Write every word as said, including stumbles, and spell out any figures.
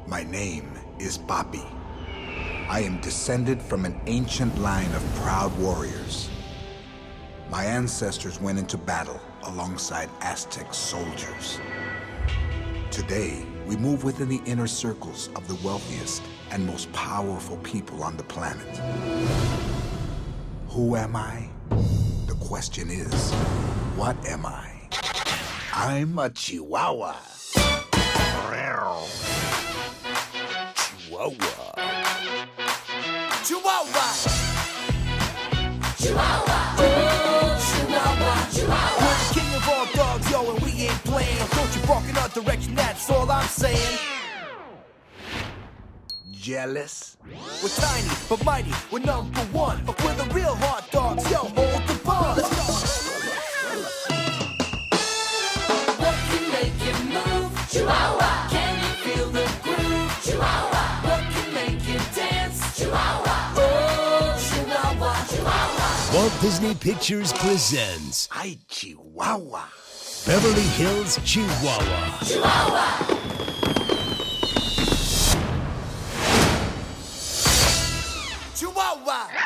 My name is Papi. I am descended from an ancient line of proud warriors. My ancestors went into battle alongside Aztec soldiers. Today, we move within the inner circles of the wealthiest and most powerful people on the planet. Who am I? The question is, what am I? I'm a Chihuahua. Chihuahua. Chihuahua. Chihuahua. Oh, Chihuahua. Chihuahua. We're the king of all dogs, yo, and we ain't playing. Don't you bark in our direction, that's all I'm saying. Jealous? We're tiny, but mighty, we're number one. But we're the real hot dogs, yo, hold the bar. Let's go. What can make you move? Chihuahua. Can you feel the groove? Chihuahua. What can make you dance? Chihuahua. Oh, Chihuahua. Chihuahua. Walt Disney Pictures presents I Chihuahua. Beverly Hills Chihuahua. Chihuahua. Chihuahua.